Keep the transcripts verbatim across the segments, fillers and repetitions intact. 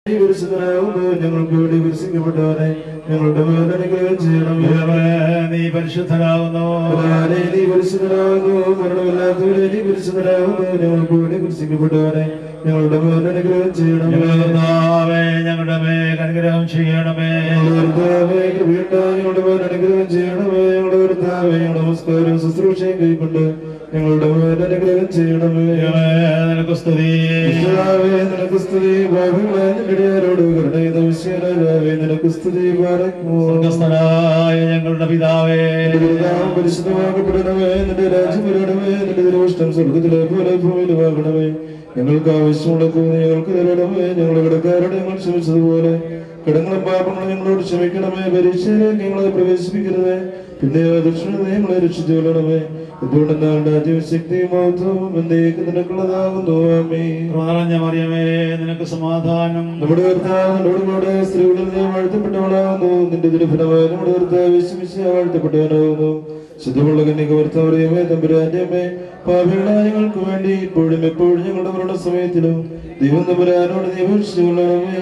ഞങ്ങൾക്ക് വേണ്ടി വിരസിക്കപ്പെട്ടവരെ ഞങ്ങളുടെ അനുഗ്രഹം ചെയ്യണമേ. നീ പരിശുദ്ധനാകുന്നു, നീ പരിശുദ്ധനാകുന്നു, മരണമില്ലാത്തവരെ നീ പരിശുദ്ധനാകുന്നു. ഞങ്ങൾക്ക് വേണ്ടി വിരസിക്കപ്പെട്ടവരെ ഞങ്ങളുടെ മേൽ അനുഗ്രഹം ചെയ്യണമേ. ഞങ്ങളുടെ മേൽ അനുഗ്രഹം ചെയ്യണമേ. കർത്താവേ കൃപയുണ്ടായി ഞങ്ങളുടെ മേൽ അനുഗ്രഹം ചെയ്യണമേ. ഞങ്ങളുടെ കർത്താവേ നമസ്കാരം ശുശ്രൂഷയും കൈക്കൊണ്ട് ഞങ്ങളുടെ മേൽ അനുഗ്രഹം ചെയ്യണമേ. നിനക്ക് സ്തുതി, നിനക്ക് സ്തുതി. ഭാവികളോട് കരുണയുടെ വിശ്വരാജാവേ നിനക്ക് സ്തുതി. സ്വർഗ്ഗസ്ഥനായ ഞങ്ങളുടെ പിതാവേ, പരിശുദ്ധമാക്കപ്പെടണമേ. നിന്റെ രാജ്യം വരണമേ. നിന്റെ തിരുവിഷ്ടം സ്വർഗ്ഗത്തിലെ പോലെ ഭൂമിയിലുമാകണമേ. ഞങ്ങൾക്ക് ആവശ്യമുള്ള ഞങ്ങൾക്ക് തരണമേ. ഞങ്ങളുടെ കടക്കാരോട് ഞങ്ങൾ ക്ഷമിച്ചതുപോലെ കടങ്ങളും പാപങ്ങളും ഞങ്ങളോട് ക്ഷമിക്കണമേ. പരീക്ഷയിലേക്ക് ഞങ്ങളെ പ്രവേശിപ്പിക്കരുതേ, പിന്നെ ദക്ഷിണ ഞങ്ങളെ രക്ഷിച്ചു കൊള്ളണമേ. എന്തുകൊണ്ടെന്നാൽ രാജ്യവും ശക്തിയും മഹത്വവും എന്നേക്കും നിനക്കുള്ളതാകുന്നു. ആമേൻ. മറിയമേ നിനക്ക് സമാധാനം. നമ്മുടെ കർത്താവ് നമ്മോടുകൂടെ സ്ത്രീകളിൽ നീ വാഴ്ത്തപ്പെട്ടവളാകുന്നു. നിന്റെ തിരുഫലമായി നമ്മുടെ കർത്താവ് യേശുമിശിഹാ വാഴ്ത്തപ്പെട്ടവനാകുന്നു. ശുദ്ധമുള്ള കന്യക ഭർത്താവേ തമ്പുരാന്റെ അമ്മേ, പാപികളായ ഞങ്ങൾക്ക് വേണ്ടി ഇപ്പോഴും എപ്പോഴും ഞങ്ങളുടെ മരണ സമയത്തിലും ദൈവം തമ്പുരാനോട് നീ അപേക്ഷിച്ചു കൊള്ളണമേ.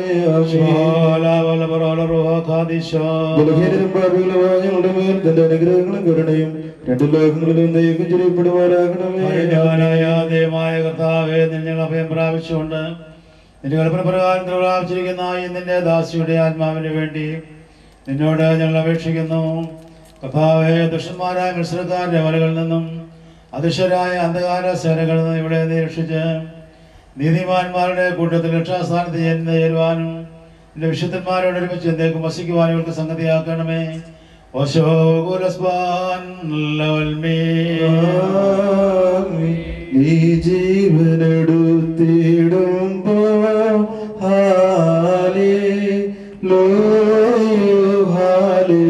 ബലഹീനരും പാപികളുമായ ഞങ്ങളുടെ മേൽ തന്റെ അനുഗ്രഹങ്ങളും കരുണയും രണ്ടു ലോകങ്ങളിലും നയിക്കും ചൊരിയപ്പെടുവാനാകണമേ. ദൈവമായ കർത്താവേ, ഞങ്ങൾ അഭയം പ്രാപിച്ചുകൊണ്ട് നിന്റെ കൽപ്പന പ്രകാരം പ്രാപിച്ചിരിക്കുന്ന നിന്റെ ദാസിയുടെ ആത്മാവിന് വേണ്ടി നിന്നോട് ഞങ്ങൾ അപേക്ഷിക്കുന്നു. കർത്താവേ, ദുഷ്ടന്മാരായ മത്സരക്കാരുടെ വലകളിൽ നിന്നും അതിശയരായ അന്ധകാര സേനകളിൽ നിന്നും ഇവിടെ നീ രക്ഷിച്ച് നീതിമാന്മാരുടെ കൂട്ടത്തിൽ രക്ഷാസ്ഥാനത്ത് ചേരുവാനും നിന്റെ വിശുദ്ധന്മാരോട് ഒരുമിച്ച് എന്നേക്കും വസിക്കുവാനും ഇവർക്ക് സംഗതിയാക്കണമേ. നീ ജീവനെടുത്തിടുമ്പോ ഹാലേ ലോഹാലേ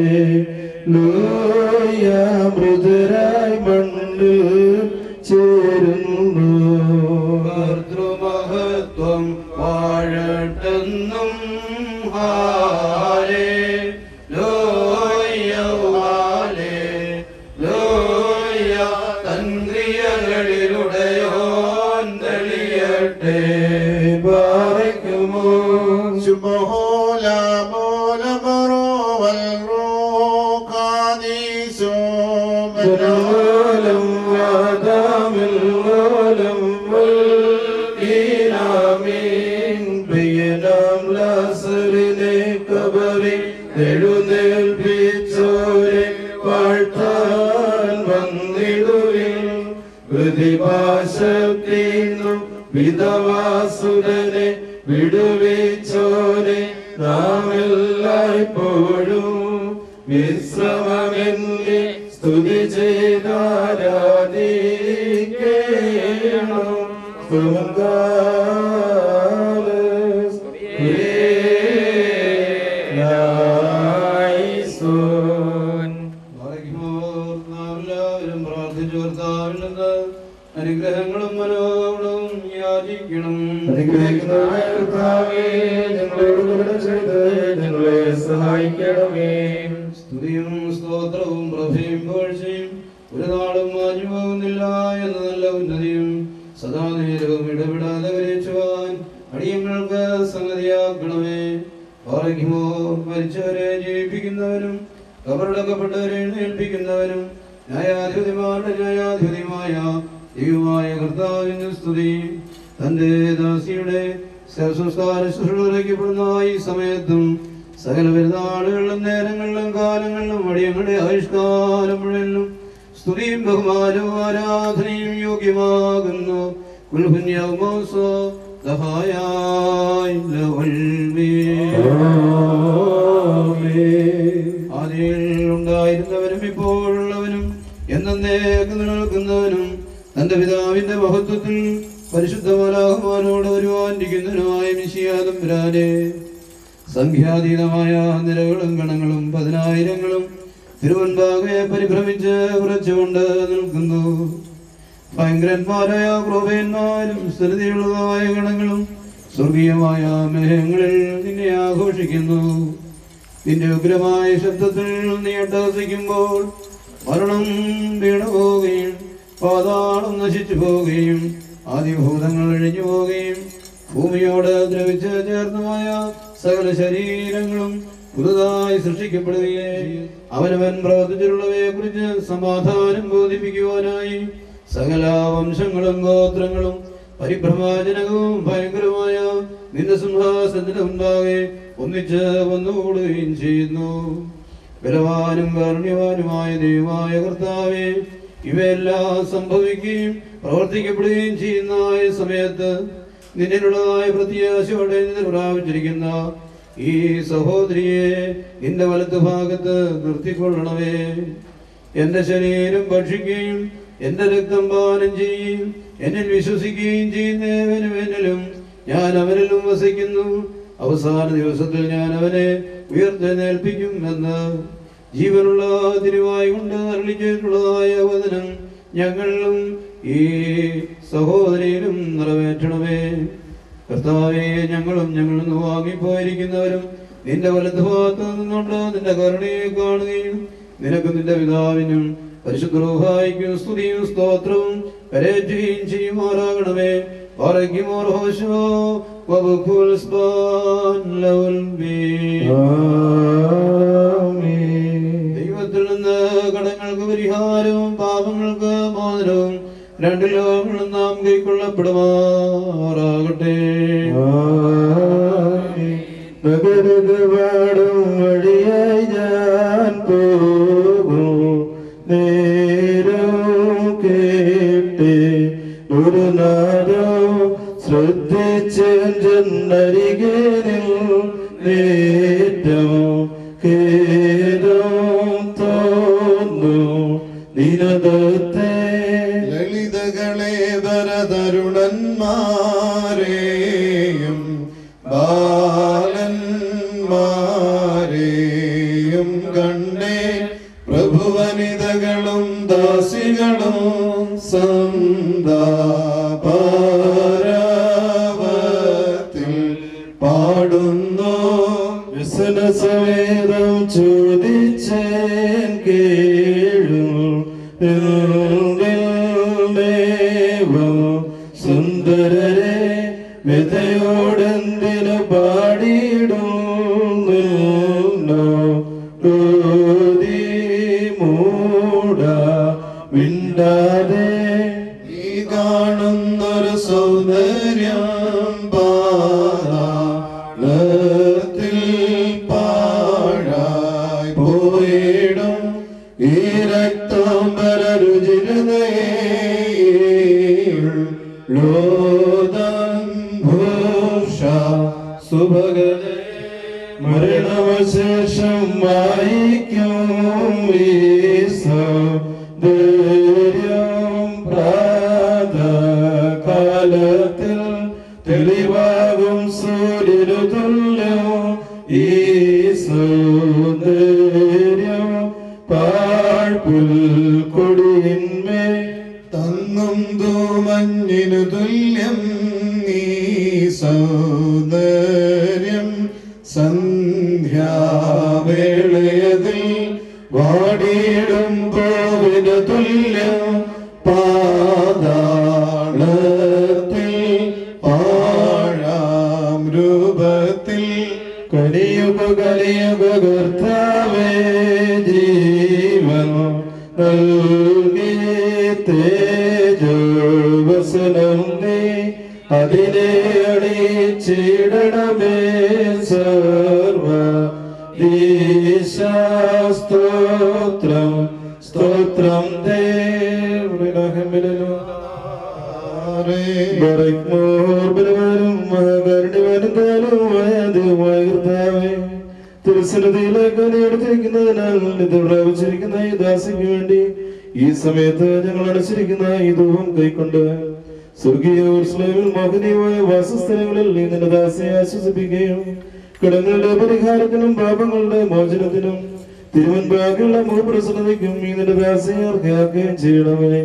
ലോയ മൃദുരായി മണ്ണ് ചേരുന്നു. കർത്തൃമഹത്വം വാഴട്ടെന്നും ഹാലേ ലോയ ഹാലേ ലോയ തൻക്രിയകളിലുടയോൻ തെളിയട്ടെ. ബാരക്കുമോ ശുഭഹോല മോലമറോ വൽറോ കാദീസോ ജനോലം വാദാമിൽ ലോലം വൽകീനാമീൻ ബിയനാം ലാസറിനെ കബറി എഴുന്നേൽപ്പിച്ചോരെ വാഴ്ത്താൻ വന്നിടുവിൻ. പ്രതിഭാശക്തിന്നും വിധവാസുരനെ വിടുവിച്ചോരെ നാം എല്ലായ്പ്പോഴും വിശ്രമമെന്നെ സ്തുതി ചെയ്താരാധിക്കണം. എല്ലാവരും പ്രാർത്ഥിച്ചു കർത്താവിൽ നിന്ന് അനുഗ്രഹങ്ങളും മനോഹരവും യാചിക്കണം. അനുഗ്രഹിക്കുന്നവനായ കർത്താവേ, ഞങ്ങളോട് കരുണ ചെയ്ത് ഞങ്ങളെ സഹായിക്കണമേ. സ്തുതിയും സ്തോത്രവും പ്രഭയും പുകഴ്ചയും ഒരു നാളും മാഞ്ഞു പോകുന്നില്ല എന്ന നല്ല ഉന്നതിയും സദാ നേരവും ഇടപെടാതെ കരയിച്ചുവാൻ അടിയങ്ങൾക്ക് സംഗതിയാക്കണമേ. പാറയ്ക്കുമോ മരിച്ചവരെ ജീവിപ്പിക്കുന്നവനും കബറടക്കപ്പെട്ടവരെ എഴുന്നേൽപ്പിക്കുന്നവനും ന്യായാധിപതിമാരുടെ ന്യായാധിപതിയുമായ ദൈവമായ കർത്താവിന് സ്തുതി. തന്റെ ദാസിയുടെ സംസ്കാര ശുശ്രൂഷപ്പെടുന്ന ഈ സമയത്തും സകല പെരുന്നാളുകളിലും നേരങ്ങളിലും കാലങ്ങളിലും അടിയങ്ങളുടെ ആയുഷ്കാലം മുഴുവനും സ്തുതിയും ബഹുമാനവും ആരാധനയും യോഗ്യമാകുന്നു. ആദിയിൽ ഉണ്ടായിരുന്നവനും ഇപ്പോഴുള്ളവനും എന്നേക്കും നിലനിൽക്കുന്നവനും തന്റെ പിതാവിന്റെ മഹത്വത്തിൽ പരിശുദ്ധ മാലാഖമാരോട് വരുവാനിരിക്കുന്നവനുമായ മിശിഹാ തമ്പുരാനെ, സംഖ്യാതീതമായ നിരകളും ഗണങ്ങളും പതിനായിരങ്ങളും തിരുവൻപാകെ പരിഭ്രമിച്ച് ഉറച്ചുകൊണ്ട് നിൽക്കുന്നു. ഭയങ്കരന്മാരായ ക്രോപന്മാരും സ്ഥിരതയുള്ളതായ ഗണങ്ങളും സ്വർഗീയമായ മേഘങ്ങളിൽ നിന്നെ ആഘോഷിക്കുന്നു. നിന്റെ ഉഗ്രമായ ശബ്ദത്തിൽ നീ അട്ടഹസിക്കുമ്പോൾ മരണം വീണുപോവുകയും പാതാളം നശിച്ചു പോവുകയും ആദിഭൂതങ്ങൾ അഴിഞ്ഞു പോവുകയും ഭൂമിയോട് ദ്രവിച്ച് ചേർന്നുമായ സകല ശരീരങ്ങളും പുതുതായി സൃഷ്ടിക്കപ്പെടുകയും അവനവൻ പ്രവർത്തിച്ചിട്ടുള്ളവയെ കുറിച്ച് സമാധാനം ബോധിപ്പിക്കുവാനായി സകല വംശങ്ങളും ഗോത്രങ്ങളും പരിഭ്രമാജനകവും ഭയങ്കരമായ നിന്റെ സിംഹാസനത്തിന് മുൻപാകെ ഒന്നിച്ച് വന്നുകൂടുകയും ചെയ്യുന്നു. ബലവാനും കാരുണ്യവാനുമായ ദൈവമായ കർത്താവേ, ഇവയെല്ലാം സംഭവിക്കുകയും പ്രവർത്തിക്കപ്പെടുകയും ചെയ്യുന്ന സമയത്ത് നിന്നിലുള്ളതായ പ്രത്യാശയോടെ പ്രാപിച്ചിരിക്കുന്ന ഈ സഹോദരിയെ നിന്റെ വലത്ത് ഭാഗത്ത് നിർത്തിക്കൊള്ളണമേ. എന്റെ ശരീരം ഭക്ഷിക്കുകയും എന്റെ രക്തം പാനം ചെയ്യുകയും എന്നിൽ വിശ്വസിക്കുകയും ചെയ്യുന്നവനും എന്നിലും ഞാൻ അവരിലും വസിക്കുന്നു. അവസാന ദിവസത്തിൽ ഞാൻ അവനെ ഉയർത്തെഴുന്നേൽപ്പിക്കും എന്ന് ജീവനുള്ള തിരുവായി കൊണ്ട് അരുളി ചെയ്തിട്ടുള്ളതായ വചനം ഞങ്ങളിലും ഈ സഹോദരിയിലും നിറവേറ്റണമേ. കർത്താവേ, ഞങ്ങളും ഞങ്ങളിൽ നിന്ന് വാങ്ങിപ്പോയിരിക്കുന്നവരും നിന്റെ വലത്ത് ഭാഗത്ത് നിന്നുകൊണ്ട് നിന്റെ കരുണയെ കാണുകയും നിനക്ക് നിന്റെ പിതാവിനും പരിശുദ്ധ റൂഹായിക്കും സ്തുതിയും സ്തോത്രവും കരേറ്റുകയും ചെയ്യുമാറാകണമേ. ദൈവത്തിൽ നിന്ന് കടങ്ങൾക്ക് പരിഹാരവും പാപങ്ങൾക്ക് മോചനവും രണ്ട് ലോകങ്ങളും നാം കൈക്കൊള്ളപ്പെടുമാറാകട്ടെ. നഗരകവാടം വഴിയായി ഞാൻ പോകും നേരം കേട്ട് ഒരു നാദം ശ്രദ്ധിച്ചരികെ നേറ്റം കേദം തോന്നു നിരതത്തെ ലളിതകളെ തരുണന്മാരെയും ബാലന്മാരെയും കണ്ടേ പ്രഭുവനിതകളും ദാസികളും സന്താപരവത്തിൽ പാടുന്നു. വ്യസനസവേദം ചോദിച്ചേൻ കേഴും സുന്ദരരെ വ്യതയോടെന്തിനു പാടിയിടുന്നു മൂട വിണ്ടാതെ ഈ കാണുന്നൊരു സൗന്ദര്യം പാദത്തിൽ പാഴായി പോയിടും. ഈ രക്തം പരരുചിരതയോദം ഭൂഷ സുഭഗതേ മരണവശേഷം വായിക്കും ധൈര്യം പ്രാതകാലത്തിൽ തെളിവാകും സൂര്യനു തുല്യം ഈ സൗന്ദര്യം പാഴ്പുൽ കൊടിയിന്മേ തങ്ങും തൂമഞ്ഞിനു തുല്യം ഈ സൗന്ദര്യം സന്ധ്യാവേളയതിൽ വാടിയിടും പൂവിനു തുല്യം പാതാളത്തിൽ പാഴാം രൂപത്തിൽ കലിയുഗ കലിയുഗ കർത്താവേ ജീവൻ നൽകി തേജോവസനം നീ അതിനെ അണിച്ചിടണമേ സർവ സ്തോത്രം സ്തോത്രം ദേവനും തിരുസന്നിധിയിലേക്ക് നേടിത്തിരിക്കുന്നതിനാൽ ഇത് പ്രാപിച്ചിരിക്കുന്ന ഈ ദാസിക്ക് വേണ്ടി ഈ സമയത്ത് ഞങ്ങൾ അനുസരിക്കുന്ന ഈ ധൂപം കൈക്കൊണ്ട് സ്വർഗീയ യെരൂശലേമിൽ മോഹനീയമായ വാസസ്ഥലങ്ങളിൽ നീ നിന്റെ ദാസിയെ ആശ്വസിപ്പിക്കുകയും കടങ്ങളുടെ പരിഹാരത്തിനും പാപങ്ങളുടെ മോചനത്തിനും തിരുവൻപാകുള്ള മുഖപ്രസന്നതയ്ക്കും നീ നിന്റെ ദാസിയെ അർഹയാക്കുകയും ചെയ്യണമേ.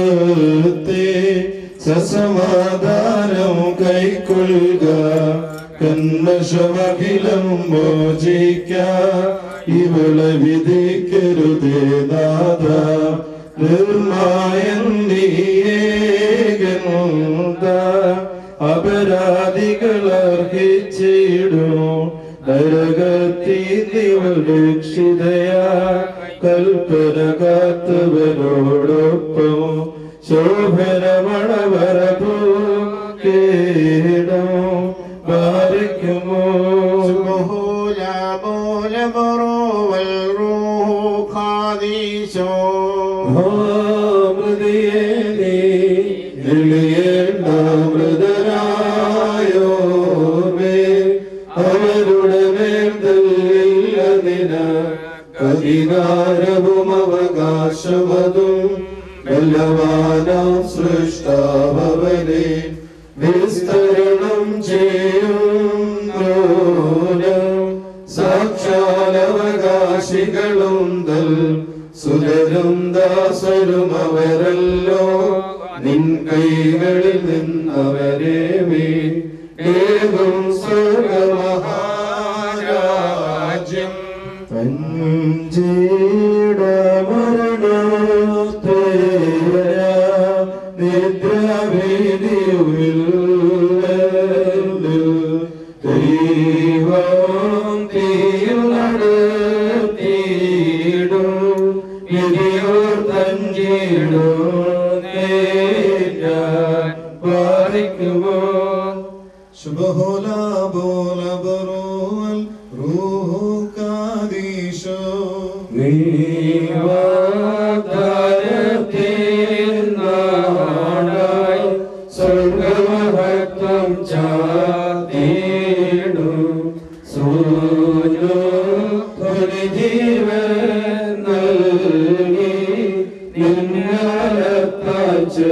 പരിചാരികതേ സസമാധാനം കൈക്കൊള്ളുക കന്മഷമഖിലം മോചിക്ക ഇവളെ വിധിക്കരുതേ നാഥ നിർമായൻ നീയേകന്ത അപരാധികൾ അർഹിച്ചിടും നരകത്തിവൾ രക്ഷിതയാ കൽപ്പന കാത്തവരോടൊപ്പം ശോഭന മണവരപൂ കേടോ ബാധിക്കുമോ അവരുടെ മേൽതല്ലില്ലതിന അധികാരവും അവകാശമതും ബലവാനാം സൃഷ്ടാവനെ വിസ്തരണം ചെയ്യും സാക്ഷാലവകാശികളും തൽ സുരരും ദാസരും അവരല്ലോ നിൻ കൈകളിൽ നിന്നവരെ ഏകും സ്വർഗമഹാരാജ്യം പഞ്ചീട മരണോത്തര നിദ്രാവേദിയുവിൽ ദൈവം തീർന്നടത്തിയിടും ഇനിയോർ തഞ്ചിടും ബാധിക്കുമോ ശുഭഹോലാ ബോല ബറോൽ റൂഹു കാദീശോ നീവാദാരത്തിനാടായി സ്വർഗമഹത്വം ചാതീടും സൂര്യോ ജീവൻ നൽകി നിന്നലത്താച്ച്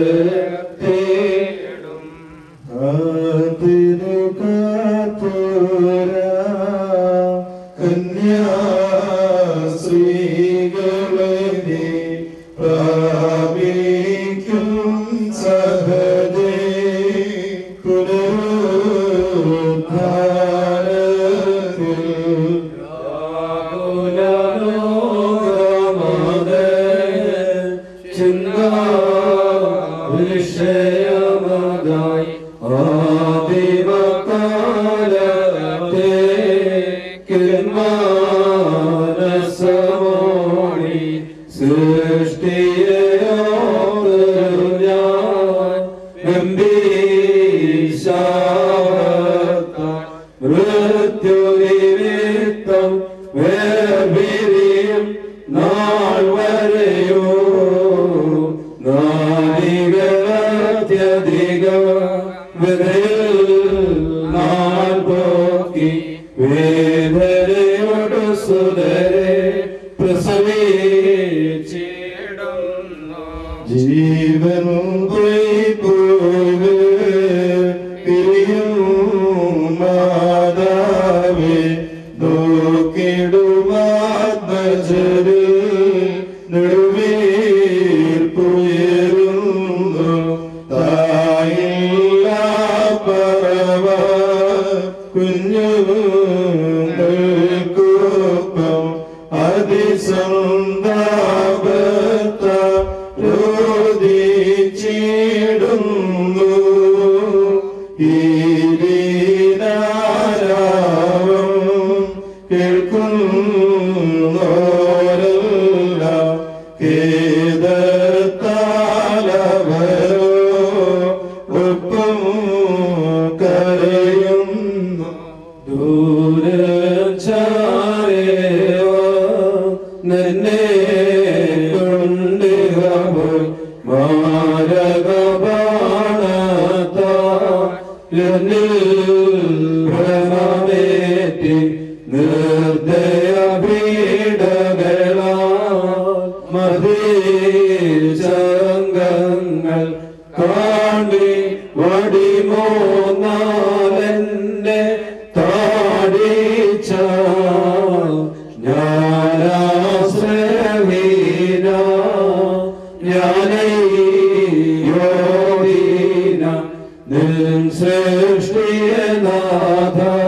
വിഷയമതായി ആദിമകാലത്തെ കിന്മാനസമോണി സൃഷ്ടിയോട് ഞാൻ ഗംഭീശാവർത്താൻ മൃത്യുനിമിത്തം വേർപിരിയും നാൾ വരെയോ നാളികളത്യധികം വിരൽ നാൾ പോക്കി വേദനയോട് സുതരെ പ്രസവിച്ചിടുന്നു ജീവനും പോയി പോയി പിരിയും മാതാവേ നോക്കിടുമാത്മജര് നെടുവീർപ്പുയരുന്നു തായില്ല പറവ കുഞ്ഞുങ്ങൾക്കൊപ്പം അതിസന്താപത്ത രോദിച്ചിടുന്നു ഈ ദീനാരാവം കേൾക്കുന്നോരല്ല ഖേദത്താലവരോ ഒപ്പം കരയുന്നു ദൂരചാരേവ നിന്നെ കൊണ്ടിറപോയി മാരകബാണത്താൽ ഭ്രമമേറ്റി നിർദ്ദയ പീഡകളാൽ മതീശങ്കങ്ങൾ കാണ്ടി വടിമോന്നാലെന്നെ താടിച്ച ജ്ഞാനാശ്രയഹീന ജ്ഞാനയോധീന നിൻ സൃഷ്ടിയനാഥ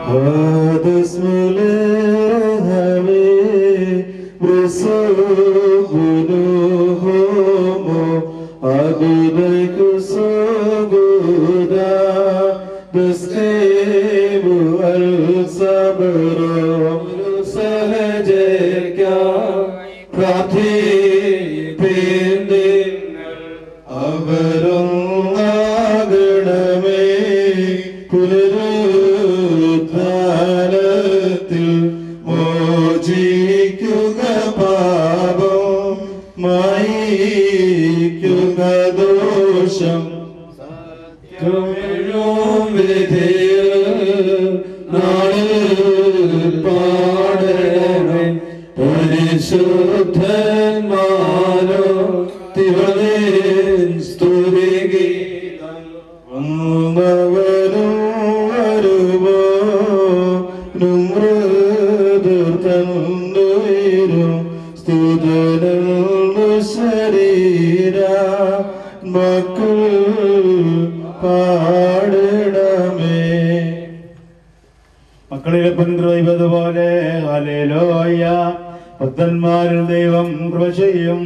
മക്കളിലെ പുൻകൃപതുപോലെ ഹല്ലേലൂയ. ഭക്തന്മാരിൽ ദൈവം കൃപ ചെയ്യും.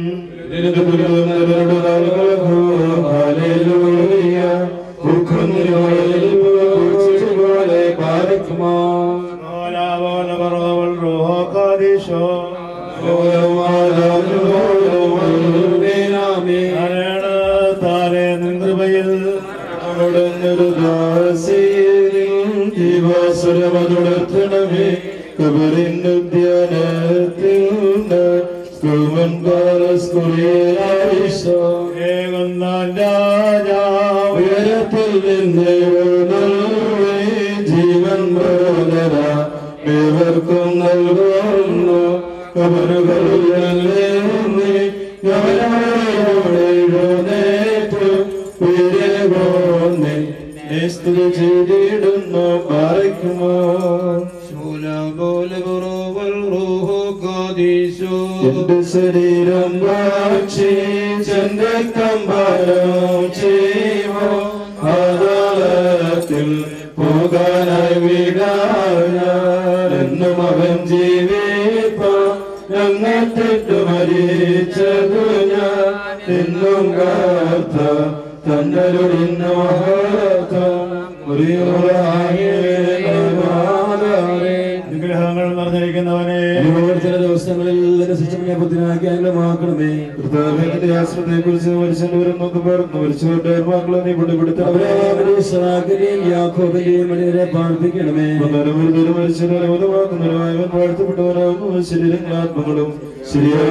താരെ നിൻകൃപയിൽ ജീവാസുരമതുടർത്തണമേ കബറിനുദ്യാനത്തിൽ ഉയരത്തിൽ നിന്ന് ജീവൻ ഏവർക്കും നൽകുന്നു കബറുകളിൽ സ്തുതി ചെയ്തിടുന്നു പാലിക്കുമോ എന്റെ ശരീരം വാക്ഷി ചന്ദ്രക്കം ഭാരം ചെയ്യുമോ ആദാളത്തിൽ പോകാനായി വീടാനും അവൻ ജീവിപ്പ ഞങ്ങൾക്കിട്ടു മരിച്ചതു ഞാൻ എന്നും കാത്ത തന്നരുടിന്ന മഹത്വം വിഗ്രഹങ്ങൾ നിറഞ്ഞിരിക്കുന്നവനെ ചില ദിവസങ്ങളിൽ ബുദ്ധിനാക്കി അനുഗ്രഹമാക്കണമേ. ആശ്രത്തെ കുറിച്ച് മരിച്ചവരും നോക്കി പറഞ്ഞു മരിച്ചവരുടെ മക്കളെ നീ പിടിപിടുത്തണമേ. പാർപ്പിക്കണമേ. മരിച്ചവരുമാക്കുന്നവരായവൻ വാഴ്ത്തപ്പെട്ടവരാകുന്നു ശരീരങ്ങളും ആത്മകളും ശരിയായ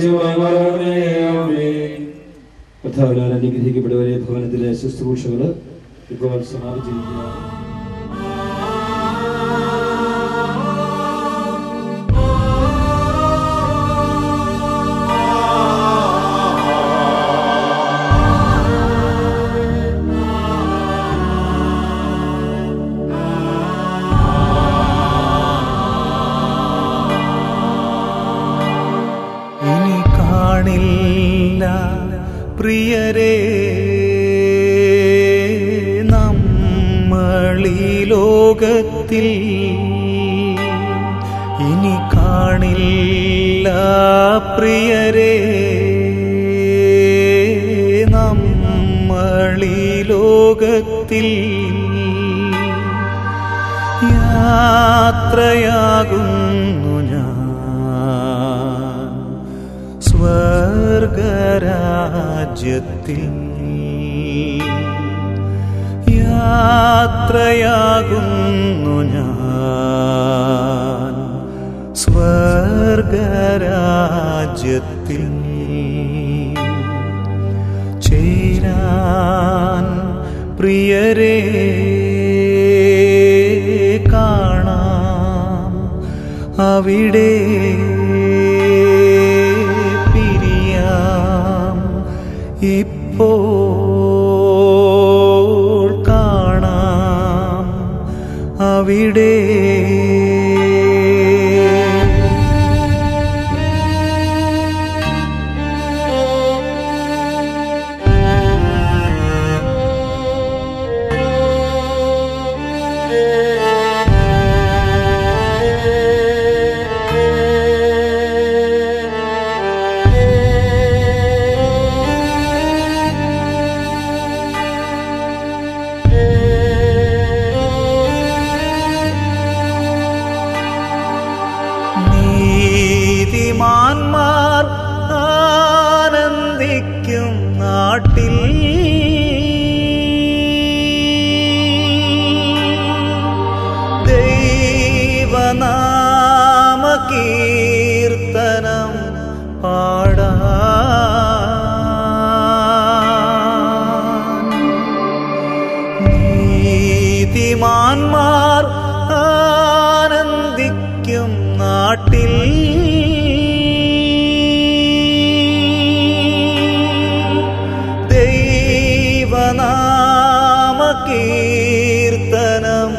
കർത്താവിനാൽ അനുഗ്രഹിക്കപ്പെട്ടവരെ ഭവനത്തിലെ ശുശ്രൂഷകൾ ഇപ്പോൾ സമാപിച്ചിരിക്കുക. ഇനി കാണില്ല പ്രിയരേ നമ്മളീ ലോകത്തിൽ ഇനി കാണില്ല പ്രിയരേ നമ്മളീ ലോകത്തിൽ യാത്രയാകുന്നു ഞാൻ സ്വർഗരാജ്യത്തിൽ യാത്രയാകുന്നു ഞാൻ സ്വർഗരാജ്യത്തിൽ ചേരാൻ പ്രിയരേ കാണാം അവിടെ പിരിയാം ഇപ്പോൾ കാണാം അവിടെ ദൈവനാമകീർത്തനം പാടാൻ നീതിമാന്മാർ ആനന്ദിക്കും നാട്ടിൽ ദൈവനാമകീർത്തനം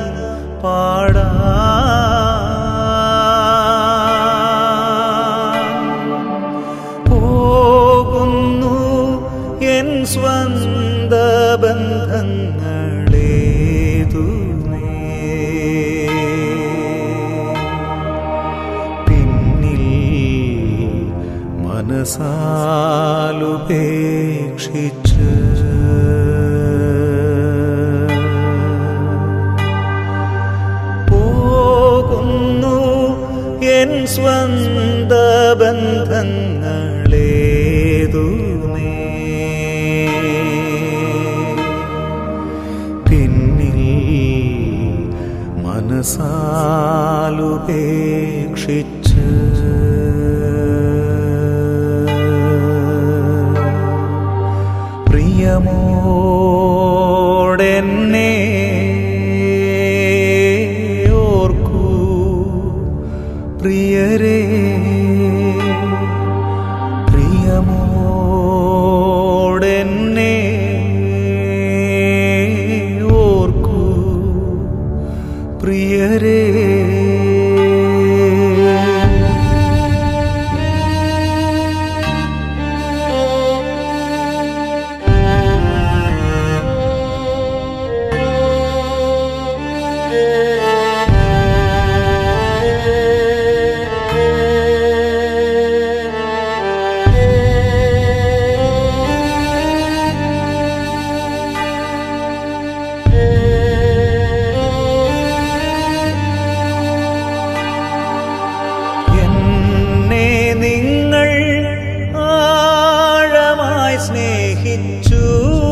പാടാൻ പോകുന്നു എൻ സ്വന്ത ബന്ധങ്ങളേതുമേ പിന്നിൽ മനസാലുപേക്ഷിച്ച് പോകുന്നു എൻ സ്വന്ത ബന്ധങ്ങളേതുമേ പിന്നിൽ മനസാലുപേക്ഷിച്ച് പ്രിയമോടെന്നെ ഓർക്കൂ പ്രിയരേ പ്രിയമോടെന്നെ ഓർക്കൂ പ്രിയരേ എന്നെ നിങ്ങൾ ആഴമായി സ്നേഹിച്ചു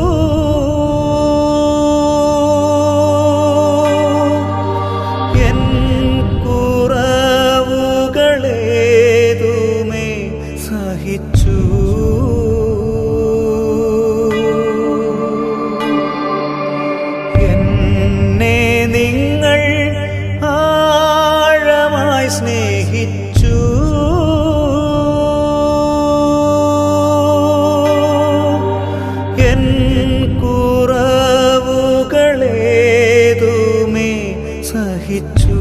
എൻ കുറവുകളേതുമേ സഹിച്ചു എന്നെ നിങ്ങൾ ആഴമായി സ്നേഹിച്ചു എൻ കുറവുകളേതുമേ സഹിച്ചു